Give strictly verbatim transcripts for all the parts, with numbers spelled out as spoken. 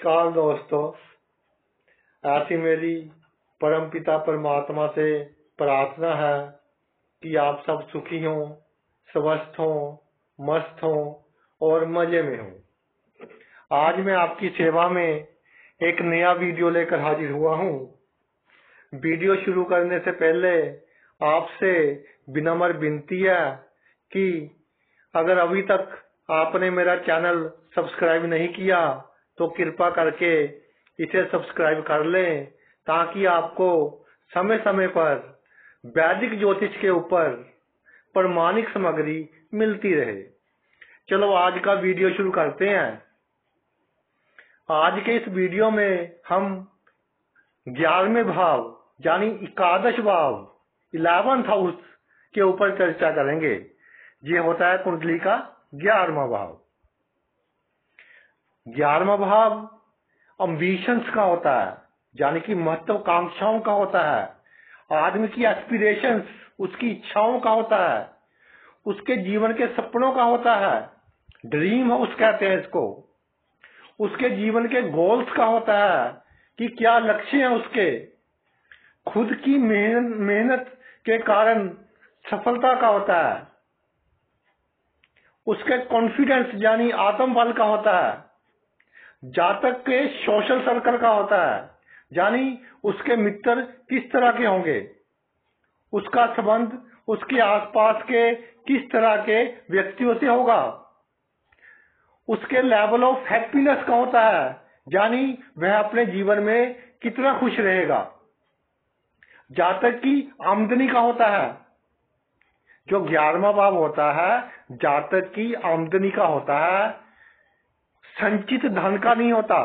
नमस्कार दोस्तों, ऐसी मेरी परमपिता परमात्मा से प्रार्थना है कि आप सब सुखी हों, स्वस्थ हों, मस्त हों और मजे में हों। आज मैं आपकी सेवा में एक नया वीडियो लेकर हाजिर हुआ हूँ। वीडियो शुरू करने से पहले आपसे विनम्र विनती है कि अगर अभी तक आपने मेरा चैनल सब्सक्राइब नहीं किया तो कृपा करके इसे सब्सक्राइब कर लें, ताकि आपको समय समय पर वैदिक ज्योतिष के ऊपर प्रमाणिक सामग्री मिलती रहे। चलो आज का वीडियो शुरू करते हैं। आज के इस वीडियो में हम ग्यारहवें भाव यानी एकादश भाव इलेवेंथ हाउस के ऊपर चर्चा करेंगे। ये होता है कुंडली का ग्यारहवां भाव। ग्यारहवां भाव अम्बिशंस का होता है, यानी कि महत्वाकांक्षाओं का होता है। आदमी की एस्पिरेशंस, उसकी इच्छाओं का होता है, उसके जीवन के सपनों का होता है। ड्रीम हाउस कहते हैं इसको। उसके जीवन के गोल्स का होता है कि क्या लक्ष्य है उसके। खुद की मेहनत मेहनत के कारण सफलता का होता है। उसके कॉन्फिडेंस यानी आत्मबल का होता है। जातक के सोशल सर्कल का होता है, यानी उसके मित्र किस तरह के होंगे, उसका संबंध उसके आसपास के किस तरह के व्यक्तियों से होगा। उसके लेवल ऑफ हैप्पीनेस का होता है, यानी वह अपने जीवन में कितना खुश रहेगा। जातक की आमदनी का होता है। जो ग्यारहवां भाव होता है जातक की आमदनी का होता है, संचित धन का नहीं होता।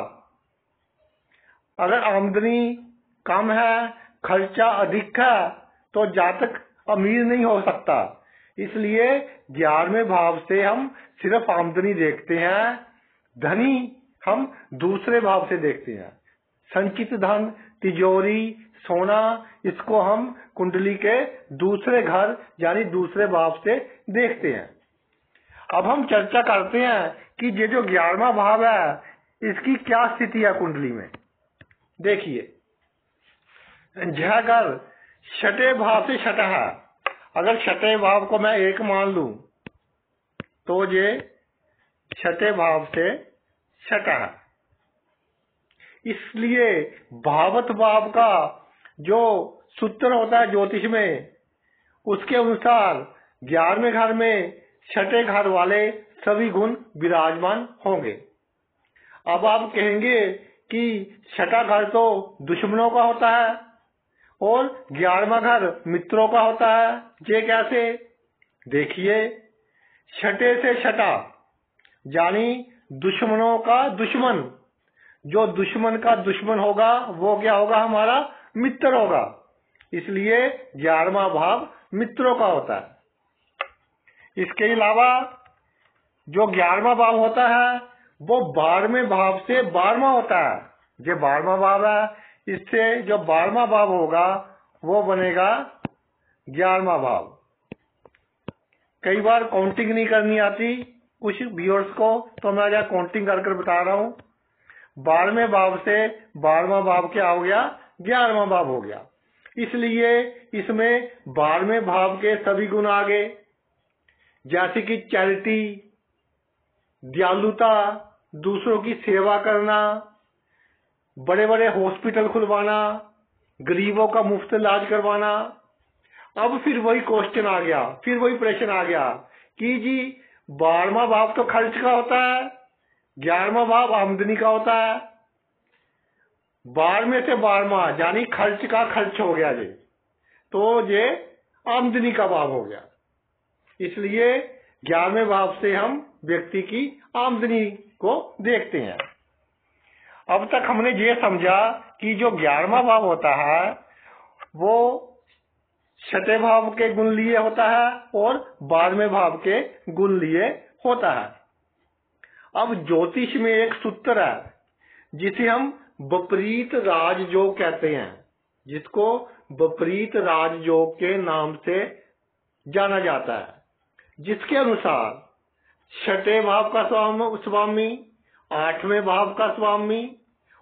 अगर आमदनी कम है, खर्चा अधिक है, तो जातक अमीर नहीं हो सकता। इसलिए ग्यारहवें भाव से हम सिर्फ आमदनी देखते हैं, धनी हम दूसरे भाव से देखते हैं। संचित धन, तिजोरी, सोना, इसको हम कुंडली के दूसरे घर यानी दूसरे भाव से देखते हैं। अब हम चर्चा करते हैं कि ये जो ग्यारहवां भाव है इसकी क्या स्थिति है कुंडली में। देखिए, यह घर छठे भाव से छठा है। अगर छठे भाव को मैं एक मान लूं तो ये छठे भाव से छठा है। इसलिए भावत भाव का जो सूत्र होता है ज्योतिष में, उसके अनुसार ग्यारहवें घर में छठे घर वाले सभी गुण विराजमान होंगे। अब आप कहेंगे कि छठा घर तो दुश्मनों का होता है और ग्यारहवां घर मित्रों का होता है, ये कैसे? देखिए, छठे से छठा यानी दुश्मनों का दुश्मन। जो दुश्मन का दुश्मन होगा वो क्या होगा? हमारा मित्र होगा। इसलिए ग्यारहवां भाव मित्रों का होता है। इसके अलावा जो ग्यारहवां भाव होता है वो बारहवें भाव से बारहवां होता है। जो बारहवां भाव है, इससे जो बारहवां भाव होगा वो बनेगा ग्यारहवां भाव। कई बार काउंटिंग नहीं करनी आती कुछ व्यूअर्स को, तो मैं यहाँ काउंटिंग कर कर बता रहा हूँ। बारहवें भाव से बारहवां भाव क्या हो गया? ग्यारहवां भाव हो गया। इसलिए इसमें बारहवें भाव के सभी गुण आ गए, जैसे कि चैरिटी, दयालुता, दूसरों की सेवा करना, बड़े बड़े हॉस्पिटल खुलवाना, गरीबों का मुफ्त इलाज करवाना। अब फिर वही क्वेश्चन आ गया, फिर वही प्रश्न आ गया कि जी बारहवां भाव तो खर्च का होता है, ग्यारहवां भाव आमदनी का होता है। बारहवें से बारहवां यानी खर्च का खर्च हो गया, जी तो ये आमदनी का भाव हो गया। इसलिए ग्यारहवें भाव से हम व्यक्ति की आमदनी को देखते हैं। अब तक हमने ये समझा कि जो ग्यारहवां भाव होता है वो छठे भाव के गुण लिए होता है और बारहवें भाव के गुण लिए होता है। अब ज्योतिष में एक सूत्र है जिसे हम विपरीत राजयोग कहते हैं, जिसको विपरीत राजयोग के नाम से जाना जाता है, जिसके अनुसार छठे भाव का स्वामी, आठवें भाव का स्वामी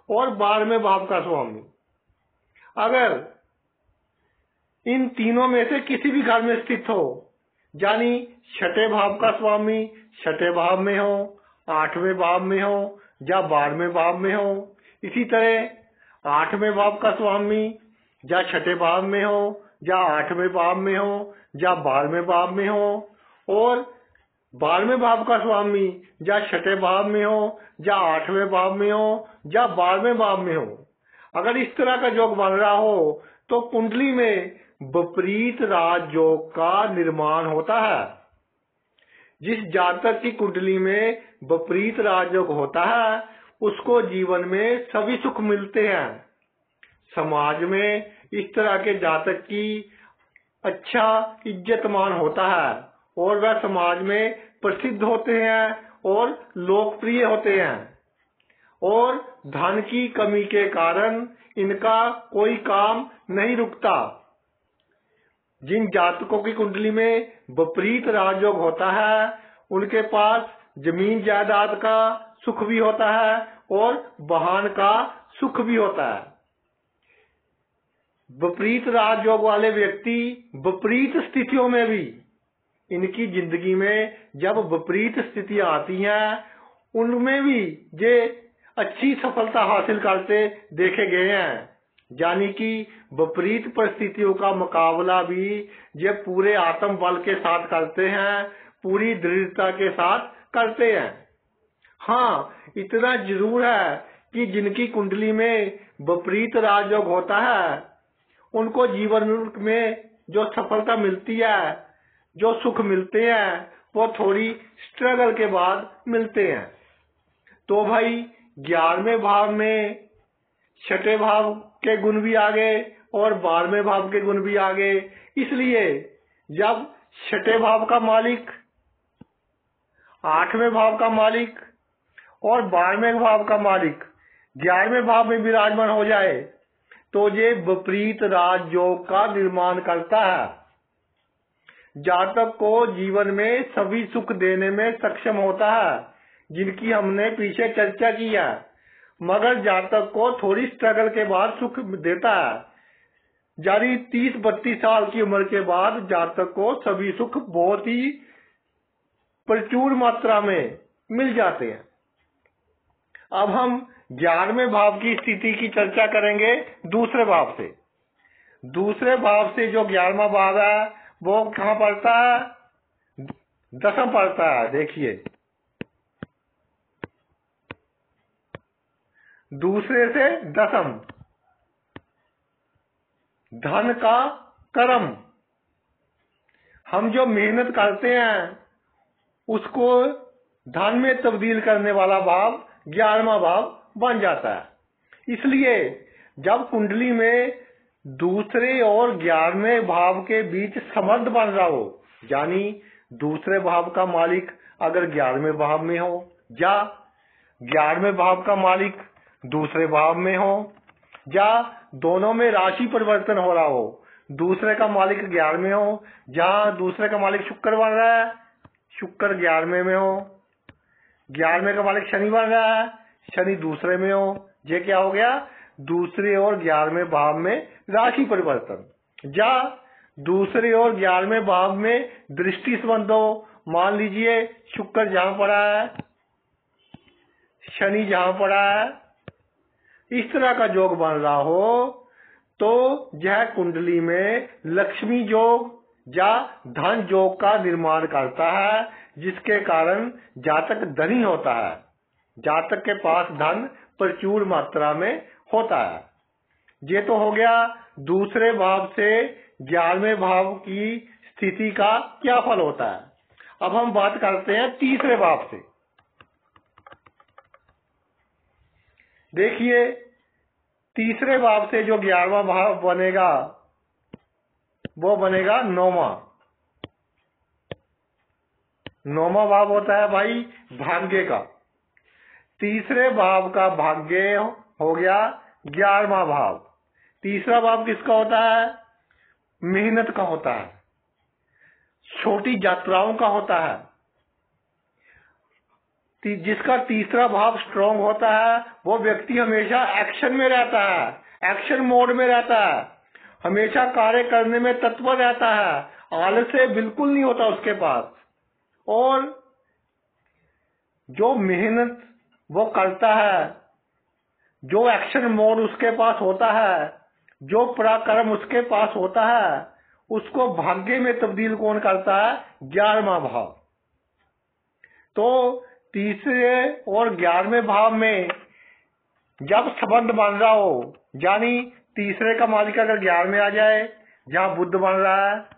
और बारहवें भाव का स्वामी। अगर इन तीनों में से किसी भी घर में स्थित हो, यानी छठे भाव का स्वामी छठे भाव में हो, आठवें भाव में हो या बारहवें भाव में हो, इसी तरह आठवें भाव का स्वामी या छठे भाव में हो या आठवें भाव में हो या बारहवें भाव में हो, और बारहवें भाव का स्वामी या छठे भाव में हो या आठवें भाव में हो या बारहवें भाव में हो, अगर इस तरह का योग बन रहा हो तो कुंडली में विपरीत राजयोग का निर्माण होता है। जिस जातक की कुंडली में विपरीत राजयोग होता है उसको जीवन में सभी सुख मिलते हैं। समाज में इस तरह के जातक की अच्छा इज्जतमान होता है और वह समाज में प्रसिद्ध होते हैं और लोकप्रिय होते हैं, और धन की कमी के कारण इनका कोई काम नहीं रुकता। जिन जातकों की कुंडली में विपरीत राजयोग होता है उनके पास जमीन जायदाद का सुख भी होता है और वाहन का सुख भी होता है। विपरीत राजयोग वाले व्यक्ति विपरीत स्थितियों में भी, इनकी जिंदगी में जब विपरीत स्थितियां आती हैं उनमें भी ये अच्छी सफलता हासिल करते देखे गए हैं। यानी कि विपरीत परिस्थितियों का मुकाबला भी ये पूरे आत्म बल के साथ करते हैं, पूरी दृढ़ता के साथ करते हैं। हाँ, इतना जरूर है कि जिनकी कुंडली में विपरीत राजयोग होता है उनको जीवन में जो सफलता मिलती है, जो सुख मिलते हैं, वो थोड़ी स्ट्रगल के बाद मिलते हैं। तो भाई ग्यारहवें भाव में छठे भाव के गुण भी आ गए और बारहवें भाव के गुण भी आ गए। इसलिए जब छठे भाव का मालिक, आठवें भाव का मालिक और बारहवें भाव का मालिक ग्यारहवें भाव में विराजमान हो जाए तो ये विपरीत राजयोग का निर्माण करता है। जातक को जीवन में सभी सुख देने में सक्षम होता है, जिनकी हमने पीछे चर्चा की है, मगर जातक को थोड़ी स्ट्रगल के बाद सुख देता है। यानी तीस बत्तीस साल की उम्र के बाद जातक को सभी सुख बहुत ही प्रचुर मात्रा में मिल जाते हैं। अब हम ग्यारहवें भाव की स्थिति की चर्चा करेंगे दूसरे भाव से। दूसरे भाव से जो ग्यारहवां भाव है वो कहाँ पड़ता है? दसम पड़ता है। देखिए, दूसरे से दसम, धन का कर्म। हम जो मेहनत करते हैं उसको धन में तब्दील करने वाला भाव ग्यारहवां भाव बन जाता है। इसलिए जब कुंडली में दूसरे और ग्यारहवें भाव के बीच संबंध बन रहा हो, यानी दूसरे भाव का मालिक अगर ग्यारहवें भाव में हो या ग्यारहवें भाव का मालिक दूसरे भाव में हो या दोनों में राशि परिवर्तन हो रहा हो, दूसरे का मालिक ग्यारहवें हो, जहाँ दूसरे का मालिक शुक्र बन रहा है, शुक्र ग्यारहवें में हो, ग्यारहवें का मालिक शनि बन रहा है, शनि दूसरे में हो, ये क्या हो गया? दूसरे और ग्यारहवें भाव में राशि परिवर्तन। या दूसरे और ग्यारहवें भाव में दृष्टि संबंध हो, मान लीजिए शुक्र जहां पड़ा है, शनि जहां पड़ा है, इस तरह का योग बन रहा हो तो यह कुंडली में लक्ष्मी योग या धन योग का निर्माण करता है, जिसके कारण जातक धनी होता है, जातक के पास धन प्रचुर मात्रा में होता है। ये तो हो गया दूसरे भाव से ग्यारहवें भाव की स्थिति का क्या फल होता है। अब हम बात करते हैं तीसरे भाव से। देखिए, तीसरे भाव से जो ग्यारहवां भाव बनेगा वो बनेगा नौवां। नौवां भाव होता है भाई भाग्य का। तीसरे भाव का भाग्य हो गया ग्यारहवां भाव। तीसरा भाव किसका होता है? मेहनत का होता है, छोटी यात्राओं का होता है। ती, जिसका तीसरा भाव स्ट्रांग होता है वो व्यक्ति हमेशा एक्शन में रहता है, एक्शन मोड में रहता है, हमेशा कार्य करने में तत्पर रहता है, आलस्य बिल्कुल नहीं होता उसके पास। और जो मेहनत वो करता है, जो एक्शन मोड उसके पास होता है, जो पराक्रम उसके पास होता है, उसको भाग्य में तब्दील कौन करता है? ग्यारहवां भाव। तो तीसरे और ग्यारहवें भाव में जब संबंध बन रहा हो, यानी तीसरे का मालिक अगर ग्यारह में आ जाए जहां बुध बन रहा है,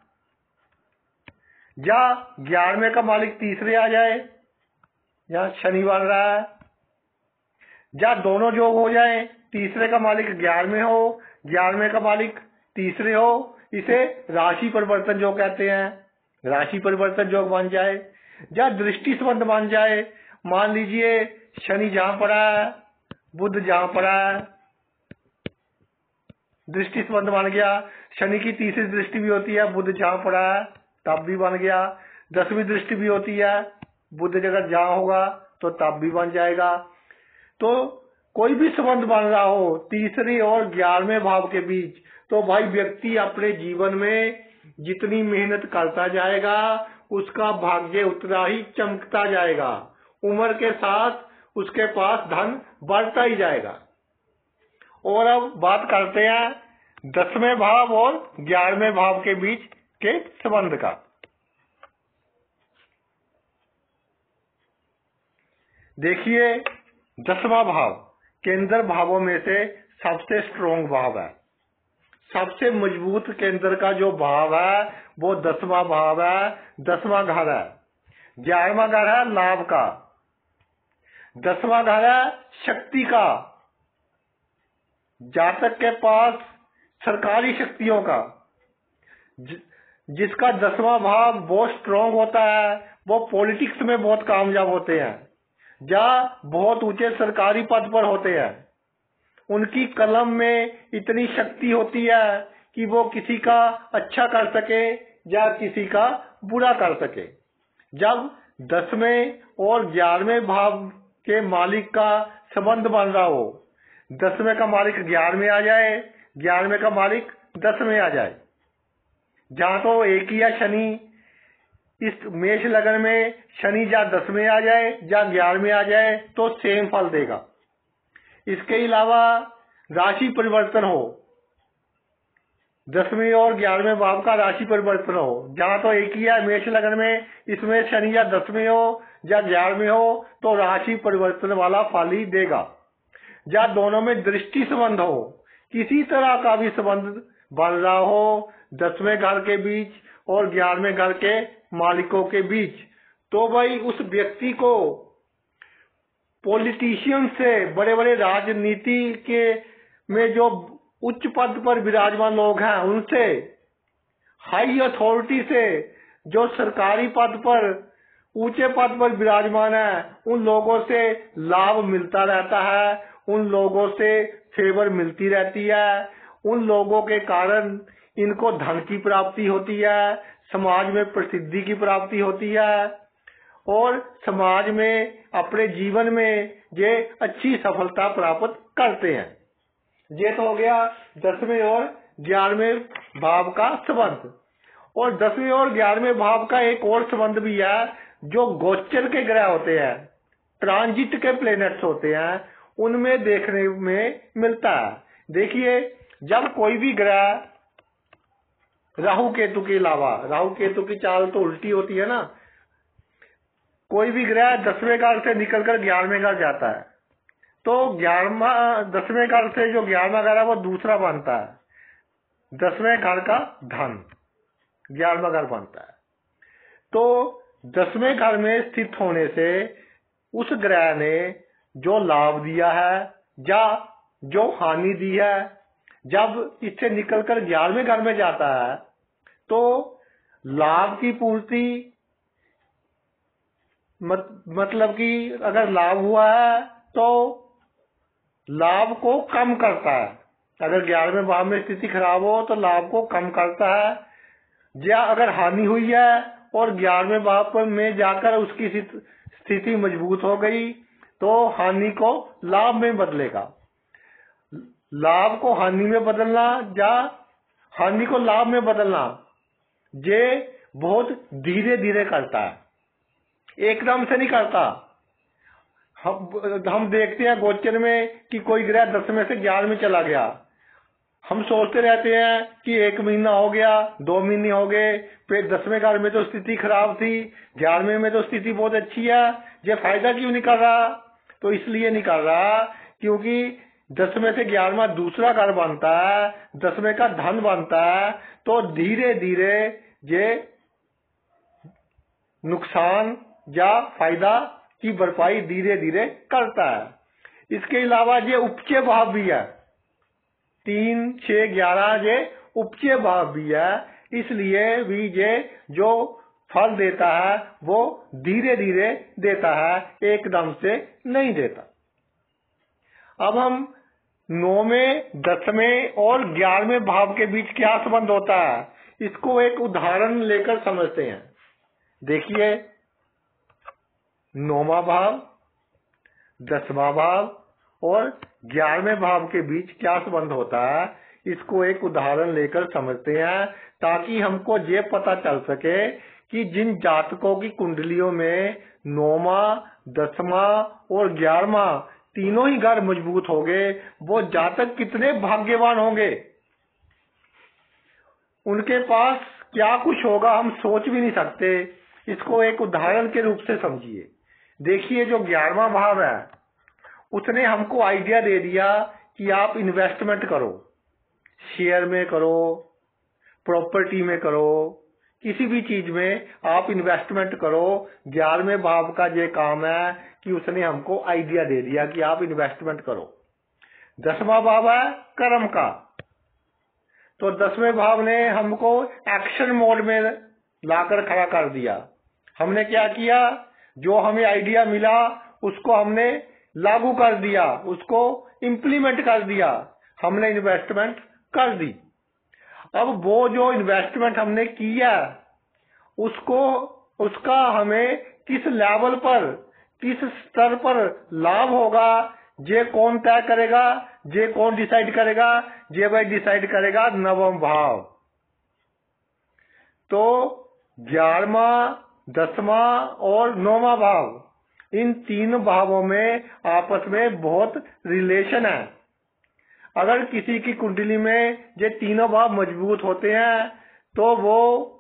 या ग्यारहवें का मालिक तीसरे आ जाए जहां शनि बन रहा है, या दोनों योग हो जाए, तीसरे का मालिक ग्यारहवें हो, ग्यारहवें का मालिक तीसरे हो, इसे राशि परिवर्तन योग कहते हैं। राशि परिवर्तन योग बन जाए, या दृष्टि संबंध बन जाए, मान लीजिए शनि जहां पड़ा है, बुध जहां पड़ा है, दृष्टि संबंध बन गया। शनि की तीसरी दृष्टि भी होती है, बुध जहां पड़ा है तब भी बन गया। दसवीं दृष्टि भी होती है, बुध जगह जहां होगा तो तब भी बन जाएगा। तो कोई भी संबंध बन रहा हो तीसरे और ग्यारहवें भाव के बीच, तो भाई व्यक्ति अपने जीवन में जितनी मेहनत करता जाएगा उसका भाग्य उतना ही चमकता जाएगा, उम्र के साथ उसके पास धन बढ़ता ही जाएगा। और अब बात करते हैं दसवें भाव और ग्यारहवें भाव के बीच के संबंध का। देखिए, दसवां भाव केंद्र भावों में से सबसे स्ट्रॉन्ग भाव है, सबसे मजबूत केंद्र का जो भाव है वो दसवां भाव है, दसवां घर है। ग्यारहवां घर है लाभ का, दसवां घर है शक्ति का, जातक के पास सरकारी शक्तियों का। ज, जिसका दसवां भाव बहुत स्ट्रॉन्ग होता है वो पॉलिटिक्स में बहुत कामयाब होते हैं, या बहुत ऊंचे सरकारी पद पर होते हैं। उनकी कलम में इतनी शक्ति होती है कि वो किसी का अच्छा कर सके या किसी का बुरा कर सके। जब दसवें और ग्यारहवें भाव के मालिक का संबंध बन रहा हो, दसवें का मालिक ग्यारह में आ जाए, ग्यारहवें का मालिक दस में आ जाए, जहां तो एक ही है शनि, इस मेष लगन में शनि या दस में आ जाए या ग्यारह में आ जाए तो सेम फल देगा। इसके अलावा राशि परिवर्तन हो, दसवें और ग्यारहवें भाव का राशि परिवर्तन हो, जहां तो एक ही है मेष लगन में, इसमें शनि या दसवें हो या ग्यारहवें हो तो राशि परिवर्तन वाला फल ही देगा। या दोनों में दृष्टि संबंध हो, किसी तरह का भी संबंध बन रहा हो दसवें घर के बीच और ग्यारहवें घर के मालिकों के बीच, तो भाई उस व्यक्ति को पॉलिटिशियन से, बड़े बड़े राजनीति के में जो उच्च पद पर विराजमान लोग हैं उनसे, हाई अथॉरिटी से, जो सरकारी पद पर, ऊंचे पद पर विराजमान है, उन लोगों से लाभ मिलता रहता है, उन लोगों से फेवर मिलती रहती है, उन लोगों के कारण इनको धन की प्राप्ति होती है, समाज में प्रसिद्धि की प्राप्ति होती है और समाज में अपने जीवन में ये अच्छी सफलता प्राप्त करते हैं। ये तो हो गया दसवें और ग्यारहवें भाव का संबंध। और दसवें और ग्यारहवें भाव का एक और संबंध भी है, जो गोचर के ग्रह होते हैं, ट्रांजिट के प्लेनेट्स होते हैं, उनमें देखने में मिलता है। देखिए, जब कोई भी ग्रह राहु केतु के अलावा, राहु केतु की चाल तो उल्टी होती है ना, कोई भी ग्रह दसवें घर से निकलकर ग्यारहवें घर जाता है तो ग्यारहवा दसवें घर से जो ग्यारहवां घर है वो दूसरा बनता है, दसवें घर का धन ग्यारहवां घर बनता है। तो दसवें घर में स्थित होने से उस ग्रह ने जो लाभ दिया है या जो हानि दी है, जब इससे निकलकर ग्यारहवें घर में जाता है तो लाभ की पूर्ति, मत, मतलब कि अगर लाभ हुआ है तो लाभ को कम करता है। अगर ग्यारहवें भाव में स्थिति खराब हो तो लाभ को कम करता है, या अगर हानि हुई है और ग्यारहवें भाव में जाकर उसकी स्थिति मजबूत हो गई तो हानि को लाभ में बदलेगा। लाभ को हानि में बदलना या हानि को लाभ में बदलना ये बहुत धीरे धीरे करता है, एकदम से नहीं करता। हम हम देखते हैं गोचर में कि कोई ग्रह दसवें से ग्यारह में चला गया, हम सोचते रहते हैं कि एक महीना हो गया, दो महीने हो गए, फिर दसवें घर में तो स्थिति खराब थी, ग्यारहवें में तो स्थिति बहुत अच्छी है, ये फायदा क्यों नहीं कर रहा? तो इसलिए नहीं कर रहा क्योंकि दसवें से ग्यारहवां दूसरा घर बनता है, दसवें का धन बनता है, तो धीरे धीरे ये नुकसान या फायदा की भरपाई धीरे धीरे करता है। इसके अलावा ये उपचय भाव भी है, तीन छह ग्यारह ये उपचय भाव भी है, इसलिए भी ये जो फल देता है वो धीरे धीरे देता है, एकदम से नहीं देता। अब हम नौवें, दसवें और ग्यारहवें भाव के बीच क्या संबंध होता है, इसको एक उदाहरण लेकर समझते हैं। देखिए, नौवां भाव, दसवां भाव और ग्यारहवें भाव के बीच क्या संबंध होता है, इसको एक उदाहरण लेकर समझते हैं, ताकि हमको ये पता चल सके कि जिन जातकों की कुंडलियों में नौवां, दसवां और ग्यारहवां तीनों ही घर मजबूत होंगे, वो जातक कितने भाग्यवान होंगे। उनके पास क्या कुछ होगा हम सोच भी नहीं सकते। इसको एक उदाहरण के रूप से समझिए। देखिए, जो ग्यारहवां भाव है उसने हमको आइडिया दे दिया कि आप इन्वेस्टमेंट करो, शेयर में करो, प्रॉपर्टी में करो, किसी भी चीज में आप इन्वेस्टमेंट करो। ग्यारहवें भाव का ये काम है कि उसने हमको आइडिया दे दिया कि आप इन्वेस्टमेंट करो। दसवां भाव है कर्म का, तो दसवें भाव ने हमको एक्शन मोड में लाकर खड़ा कर दिया। हमने क्या किया, जो हमें आइडिया मिला उसको हमने लागू कर दिया, उसको इम्प्लीमेंट कर दिया, हमने इन्वेस्टमेंट कर दी। अब वो जो इन्वेस्टमेंट हमने किया उसको उसका हमें किस लेवल पर, किस स्तर पर लाभ होगा, ये कौन तय करेगा, ये कौन डिसाइड करेगा, ये भाई डिसाइड करेगा नवम भाव। तो ग्यारहवां, दसवां और नौवां भाव, इन तीन भावों में आपस में बहुत रिलेशन है। अगर किसी की कुंडली में ये तीनों भाव मजबूत होते हैं तो वो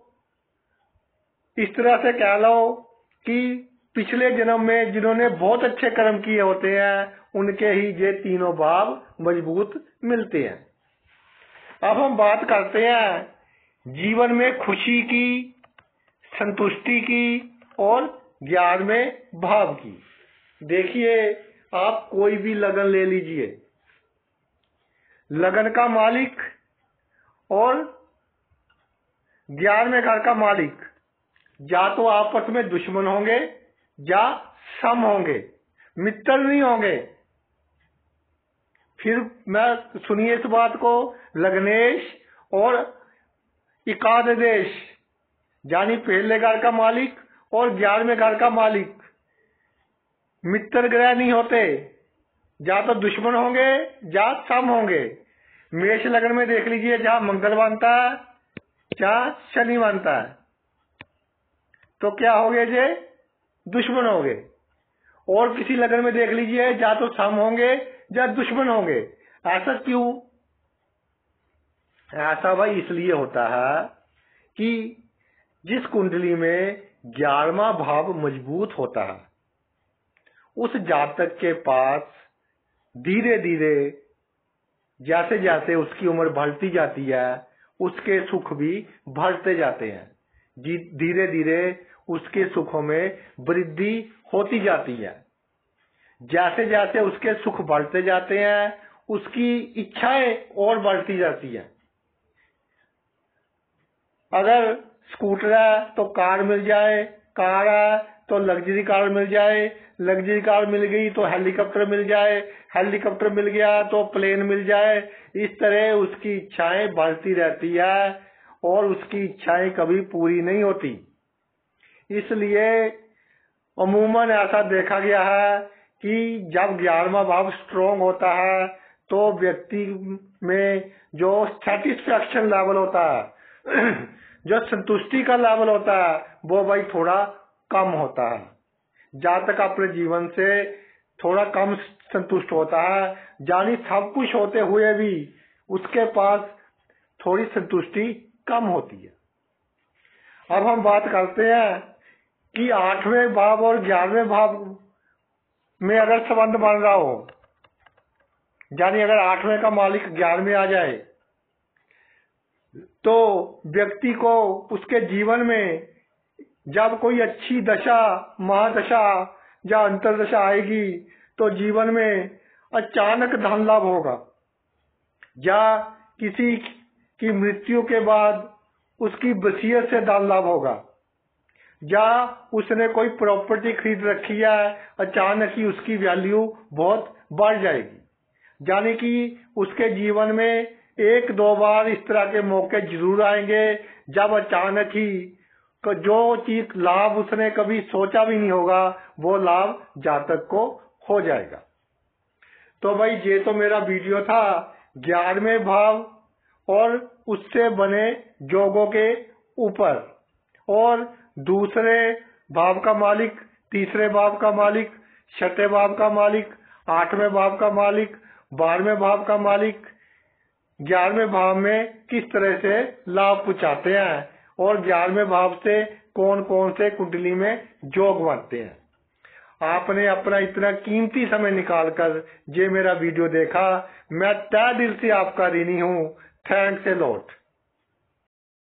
इस तरह से कह लो कि पिछले जन्म में जिन्होंने बहुत अच्छे कर्म किए होते हैं उनके ही ये तीनों भाव मजबूत मिलते हैं। अब हम बात करते हैं जीवन में खुशी की, संतुष्टि की और ग्यारहवें भाव की। देखिए, आप कोई भी लगन ले लीजिए, लगन का मालिक और ग्यारहवें घर का मालिक या तो आपस में दुश्मन होंगे या सम होंगे, मित्र नहीं होंगे। फिर मैं सुनिए इस बात को, लग्नेश और एकादश यानी पहले घर का मालिक और ग्यारहवें घर का मालिक मित्र ग्रह नहीं होते, या तो दुश्मन होंगे या सम होंगे। मेष लग्न में देख लीजिए, जहां मंगल बनता है जहां शनि बनता है, तो क्या हो गए जे दुश्मन हो गए। और किसी लगन में देख लीजिए, या तो सम होंगे या दुश्मन होंगे। ऐसा क्यों? ऐसा भाई इसलिए होता है कि जिस कुंडली में ग्यारहवां भाव मजबूत होता है उस जातक के पास धीरे धीरे जैसे जैसे उसकी उम्र बढ़ती जाती है उसके सुख भी बढ़ते जाते हैं। धीरे धीरे उसके सुखों में वृद्धि होती जाती है। जैसे जैसे उसके सुख बढ़ते जाते हैं उसकी इच्छाएं और बढ़ती जाती हैं। अगर स्कूटर है तो कार मिल जाए, कार है तो लग्जरी कार मिल जाए, लग्जरी कार मिल गई तो हेलीकॉप्टर मिल जाए, हेलीकॉप्टर मिल गया तो प्लेन मिल जाए। इस तरह उसकी इच्छाएं बढ़ती रहती है और उसकी इच्छाएं कभी पूरी नहीं होती। इसलिए अमूमन ऐसा देखा गया है कि जब ग्यारहवां भाव स्ट्रोंग होता है तो व्यक्ति में जो सेटिस्फैक्शन लेवल होता है, जो संतुष्टि का लेवल होता है, वो भाई थोड़ा कम होता है। जहाँ तक अपने जीवन से थोड़ा कम संतुष्ट होता है, यानी सब कुछ होते हुए भी उसके पास थोड़ी संतुष्टि कम होती है। अब हम बात करते हैं कि आठवें भाव और ग्यारहवें भाव में अगर संबंध बन रहा हो, यानी अगर आठवें का मालिक ग्यारहवें आ जाए तो व्यक्ति को उसके जीवन में जब कोई अच्छी दशा, महादशा या अंतरदशा आएगी तो जीवन में अचानक धन लाभ होगा, या किसी की मृत्यु के बाद उसकी वसीयत से धन लाभ होगा, या उसने कोई प्रॉपर्टी खरीद रखी है, अचानक ही उसकी वैल्यू बहुत बढ़ जाएगी। यानी कि उसके जीवन में एक दो बार इस तरह के मौके जरूर आएंगे जब अचानक ही जो चीज लाभ उसने कभी सोचा भी नहीं होगा वो लाभ जातक को हो जाएगा। तो भाई ये तो मेरा वीडियो था ग्यारहवें भाव और उससे बने योगों के ऊपर, और दूसरे भाव का मालिक, तीसरे भाव का मालिक, छठे भाव का मालिक, आठवें भाव का मालिक, बारहवें भाव का मालिक ग्यारहवें भाव में किस तरह से लाभ पहुंचाते हैं, और ग्यारहवें भाव से कौन कौन से कुंडली में योग बनते हैं। आपने अपना इतना कीमती समय निकालकर ये मेरा वीडियो देखा, मैं तहे दिल से आपका ऋणी हूँ। Thanks a lot.